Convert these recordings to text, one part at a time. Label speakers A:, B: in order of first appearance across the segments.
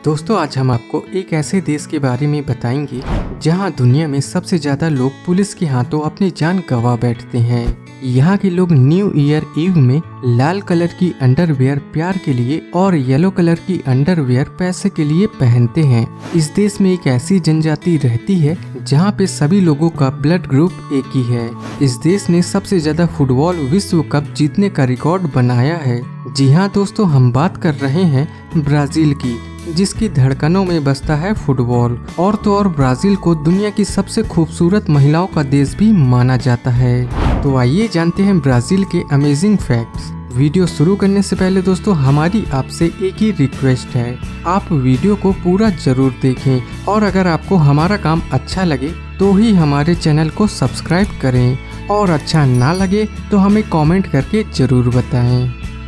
A: दोस्तों आज हम आपको एक ऐसे देश के बारे में बताएंगे जहां दुनिया में सबसे ज्यादा लोग पुलिस के हाथों अपनी जान गंवा बैठते हैं। यहाँ के लोग न्यू ईयर ईव में लाल कलर की अंडरवियर प्यार के लिए और येलो कलर की अंडरवियर पैसे के लिए पहनते हैं। इस देश में एक ऐसी जनजाति रहती है जहाँ पे सभी लोगों का ब्लड ग्रुप एक ही है। इस देश ने सबसे ज्यादा फुटबॉल विश्व कप जीतने का रिकॉर्ड बनाया है। जी हाँ दोस्तों, हम बात कर रहे हैं ब्राजील की, जिसकी धड़कनों में बसता है फुटबॉल। और तो और ब्राजील को दुनिया की सबसे खूबसूरत महिलाओं का देश भी माना जाता है। तो आइए जानते हैं ब्राजील के अमेजिंग फैक्ट्स। वीडियो शुरू करने से पहले दोस्तों हमारी आपसे एक ही रिक्वेस्ट है, आप वीडियो को पूरा जरूर देखें और अगर आपको हमारा काम अच्छा लगे तो ही हमारे चैनल को सब्सक्राइब करें और अच्छा ना लगे तो हमें कमेंट करके जरूर बताएं।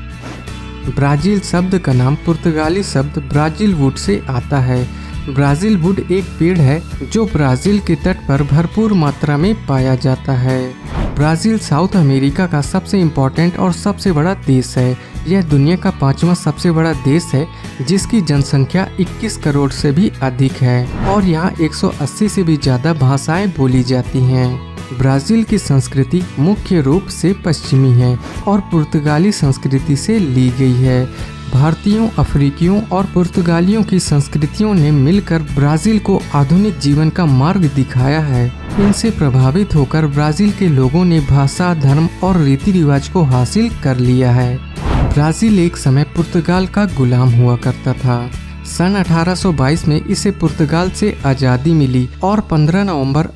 A: ब्राजील शब्द का नाम पुर्तगाली शब्द ब्राजील वुड से आता है। ब्राजील वुड एक पेड़ है जो ब्राजील के तट पर भरपूर मात्रा में पाया जाता है। ब्राजील साउथ अमेरिका का सबसे इम्पोर्टेंट और सबसे बड़ा देश है। यह दुनिया का 5वां सबसे बड़ा देश है जिसकी जनसंख्या 21 करोड़ से भी अधिक है और यहाँ 180 से भी ज़्यादा भाषाएं बोली जाती हैं। ब्राजील की संस्कृति मुख्य रूप से पश्चिमी है और पुर्तगाली संस्कृति से ली गई है। भारतीयों, अफ्रीकियों और पुर्तगालियों की संस्कृतियों ने मिलकर ब्राजील को आधुनिक जीवन का मार्ग दिखाया है। इनसे प्रभावित होकर ब्राजील के लोगों ने भाषा, धर्म और रीति रिवाज को हासिल कर लिया है। ब्राजील एक समय पुर्तगाल का गुलाम हुआ करता था। सन 1822 में इसे पुर्तगाल से आज़ादी मिली और 15 नवंबर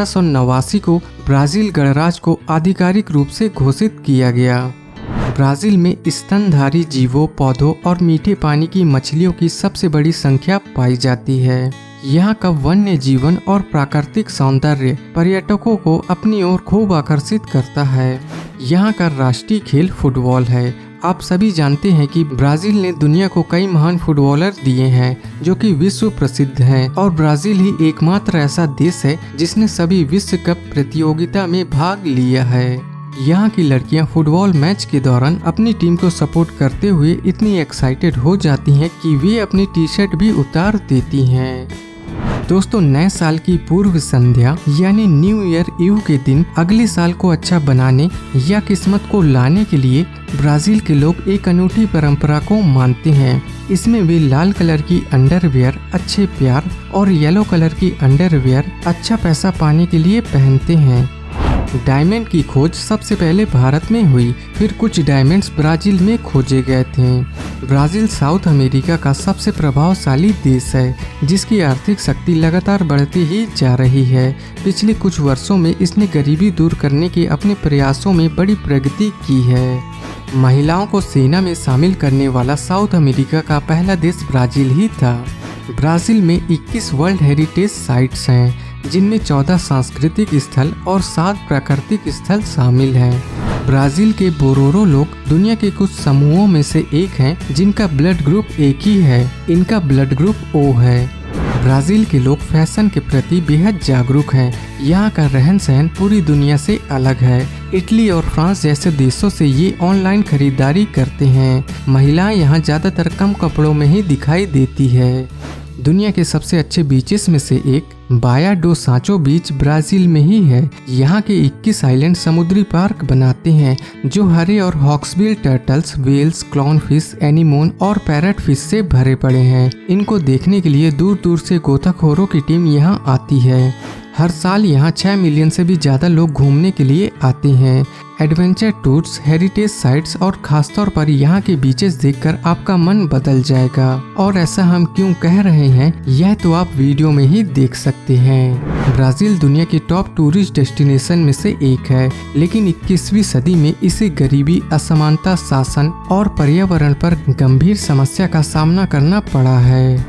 A: 1889 को ब्राजील गणराज्य को आधिकारिक रूप से घोषित किया गया। ब्राजील में स्तनधारी जीवों, पौधों और मीठे पानी की मछलियों की सबसे बड़ी संख्या पाई जाती है। यहाँ का वन्य जीवन और प्राकृतिक सौंदर्य पर्यटकों को अपनी ओर खूब आकर्षित करता है। यहाँ का राष्ट्रीय खेल फुटबॉल है। आप सभी जानते हैं कि ब्राजील ने दुनिया को कई महान फुटबॉलर दिए हैं जो कि विश्व प्रसिद्ध हैं और ब्राजील ही एकमात्र ऐसा देश है जिसने सभी विश्व कप प्रतियोगिता में भाग लिया है। यहाँ की लड़कियाँ फुटबॉल मैच के दौरान अपनी टीम को सपोर्ट करते हुए इतनी एक्साइटेड हो जाती हैं कि वे अपनी टी शर्ट भी उतार देती हैं। दोस्तों नए साल की पूर्व संध्या यानी न्यू ईयर ईव के दिन अगले साल को अच्छा बनाने या किस्मत को लाने के लिए ब्राजील के लोग एक अनूठी परंपरा को मानते हैं। इसमें वे लाल कलर की अंडरवियर अच्छे प्यार और येलो कलर की अंडरवियर अच्छा पैसा पाने के लिए पहनते हैं। डायमंड की खोज सबसे पहले भारत में हुई, फिर कुछ डायमंड्स ब्राजील में खोजे गए थे। ब्राजील साउथ अमेरिका का सबसे प्रभावशाली देश है जिसकी आर्थिक शक्ति लगातार बढ़ती ही जा रही है। पिछले कुछ वर्षों में इसने गरीबी दूर करने के अपने प्रयासों में बड़ी प्रगति की है। महिलाओं को सेना में शामिल करने वाला साउथ अमेरिका का पहला देश ब्राजील ही था। ब्राजील में 21 वर्ल्ड हेरिटेज साइट्स हैं जिनमें 14 सांस्कृतिक स्थल और 7 प्राकृतिक स्थल शामिल हैं। ब्राजील के बोरोरो लोग दुनिया के कुछ समूहों में से एक हैं जिनका ब्लड ग्रुप एक ही है। इनका ब्लड ग्रुप ओ है। ब्राजील के लोग फैशन के प्रति बेहद जागरूक हैं। यहाँ का रहन सहन पूरी दुनिया से अलग है। इटली और फ्रांस जैसे देशों से ये ऑनलाइन खरीदारी करते हैं। महिलाएं यहाँ ज्यादातर कम कपड़ों में ही दिखाई देती है। दुनिया के सबसे अच्छे बीचेस में से एक बाया डो सांचो बीच ब्राजील में ही है। यहाँ के 21 आइलैंड समुद्री पार्क बनाते हैं जो हरे और hawksbill turtles, whales, clownfish, anemone और पैरट फिश से भरे पड़े हैं। इनको देखने के लिए दूर दूर से गोताखोरों की टीम यहाँ आती है। हर साल यहाँ 6 मिलियन से भी ज्यादा लोग घूमने के लिए आते हैं। एडवेंचर टूर्स, हेरिटेज साइट्स और खासतौर पर यहाँ के बीचेस देखकर आपका मन बदल जाएगा। और ऐसा हम क्यों कह रहे हैं यह तो आप वीडियो में ही देख सकते हैं। ब्राजील दुनिया के टॉप टूरिस्ट डेस्टिनेशन में से एक है, लेकिन 21वीं सदी में इसे गरीबी, असमानता, शासन और पर्यावरण पर गंभीर समस्या का सामना करना पड़ा है।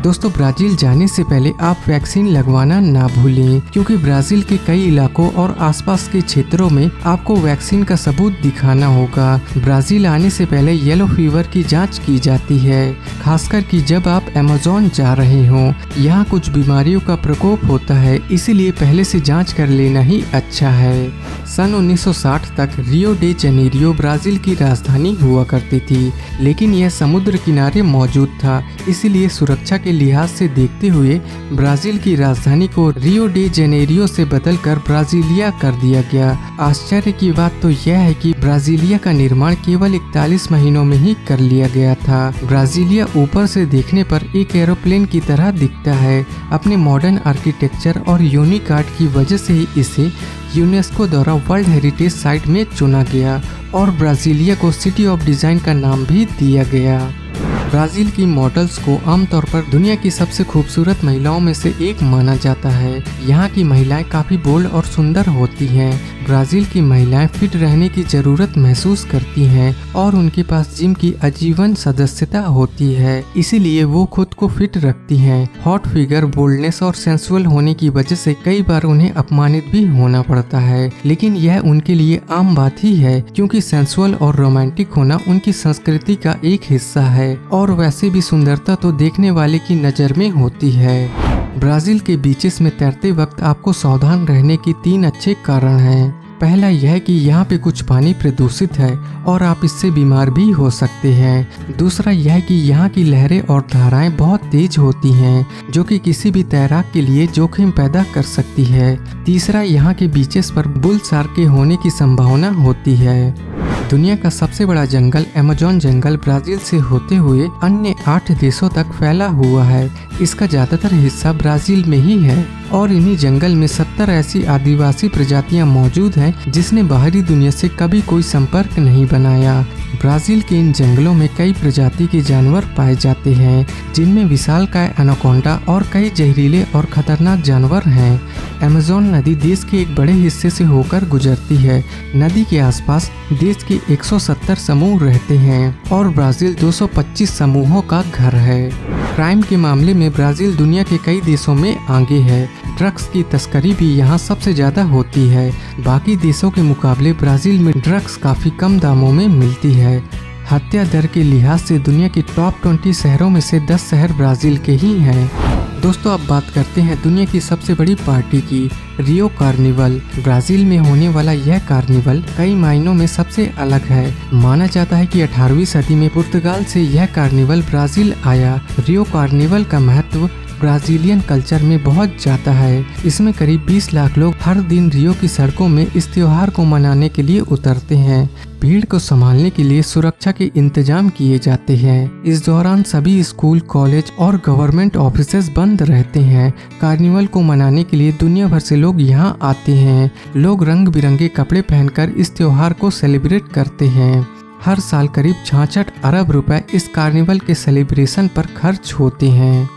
A: दोस्तों ब्राजील जाने से पहले आप वैक्सीन लगवाना ना भूलें, क्योंकि ब्राजील के कई इलाकों और आसपास के क्षेत्रों में आपको वैक्सीन का सबूत दिखाना होगा। ब्राजील आने से पहले येलो फीवर की जांच की जाती है, खासकर कि जब आप अमेज़न जा रहे हों। यहाँ कुछ बीमारियों का प्रकोप होता है, इसीलिए पहले से जांच कर लेना ही अच्छा है। सन 1960 तक रियो डे जनेरियो ब्राजील की राजधानी हुआ करती थी, लेकिन यह समुद्र किनारे मौजूद था, इसीलिए सुरक्षा के लिहाज से देखते हुए ब्राजील की राजधानी को रियो डे जनेरियो से बदलकर ब्राजीलिया कर दिया गया। आश्चर्य की बात तो यह है कि ब्राजीलिया का निर्माण केवल 41 महीनों में ही कर लिया गया था। ब्राजीलिया ऊपर से देखने पर एक एरोप्लेन की तरह दिखता है। अपने मॉडर्न आर्किटेक्चर और यूनिक आर्ट की वजह से ही इसे यूनेस्को द्वारा वर्ल्ड हेरिटेज साइट में चुना गया और ब्राजीलिया को सिटी ऑफ डिजाइन का नाम भी दिया गया। ब्राजील की मॉडल्स को आमतौर पर दुनिया की सबसे खूबसूरत महिलाओं में से एक माना जाता है। यहाँ की महिलाएं काफी बोल्ड और सुंदर होती हैं। ब्राजील की महिलाएं फिट रहने की जरूरत महसूस करती हैं और उनके पास जिम की आजीवन सदस्यता होती है, इसीलिए वो खुद को फिट रखती हैं। हॉट फिगर, बोल्डनेस और सेंसुअल होने की वजह से कई बार उन्हें अपमानित भी होना पड़ता है, लेकिन यह उनके लिए आम बात ही है, क्योंकि सेंसुअल और रोमांटिक होना उनकी संस्कृति का एक हिस्सा है। और वैसे भी सुंदरता तो देखने वाले की नजर में होती है। ब्राजील के बीचेस में तैरते वक्त आपको सावधान रहने की 3 अच्छे कारण हैं। पहला यह कि यहाँ पे कुछ पानी प्रदूषित है और आप इससे बीमार भी हो सकते हैं। दूसरा यह कि यहाँ की लहरें और धाराएं बहुत तेज होती हैं, जो कि किसी भी तैराक के लिए जोखिम पैदा कर सकती है। तीसरा, यहाँ के बीचेस पर बुल शार्क के होने की संभावना होती है। दुनिया का सबसे बड़ा जंगल अमेज़न जंगल ब्राजील से होते हुए अन्य 8 देशों तक फैला हुआ है। इसका ज्यादातर हिस्सा ब्राजील में ही है और इन्हीं जंगल में 70 ऐसी आदिवासी प्रजातियां मौजूद हैं जिसने बाहरी दुनिया से कभी कोई संपर्क नहीं बनाया। ब्राजील के इन जंगलों में कई प्रजाति के जानवर पाए जाते हैं, जिनमें विशालकाय एनाकोंडा और कई जहरीले और खतरनाक जानवर हैं। अमेज़न नदी देश के एक बड़े हिस्से से होकर गुजरती है। नदी के आसपास देश के 170 समूह रहते हैं और ब्राजील 225 समूहों का घर है। क्राइम के मामले में ब्राजील दुनिया के कई देशों में आगे है। ड्रग्स की तस्करी भी यहाँ सबसे ज्यादा होती है। बाकी देशों के मुकाबले ब्राजील में ड्रग्स काफी कम दामों में मिलती है। हत्या दर के लिहाज से दुनिया के टॉप 20 शहरों में से 10 शहर ब्राजील के ही हैं। दोस्तों अब बात करते हैं दुनिया की सबसे बड़ी पार्टी की, रियो कार्निवल। ब्राजील में होने वाला यह कार्निवल कई मायनों में सबसे अलग है। माना जाता है कि 18वीं सदी में पुर्तगाल से यह कार्निवल ब्राजील आया। रियो कार्निवल का महत्व ब्राजीलियन कल्चर में बहुत ज्यादा है। इसमें करीब 20 लाख लोग हर दिन रियो की सड़कों में इस त्योहार को मनाने के लिए उतरते हैं। भीड़ को संभालने के लिए सुरक्षा के इंतजाम किए जाते हैं। इस दौरान सभी स्कूल, कॉलेज और गवर्नमेंट ऑफिसेज बंद रहते हैं। कार्निवल को मनाने के लिए दुनिया भर से लोग यहाँ आते हैं। लोग रंग बिरंगे कपड़े पहनकर इस त्योहार को सेलिब्रेट करते हैं। हर साल करीब 66 अरब रुपए इस कार्निवल के सेलिब्रेशन पर खर्च होते हैं।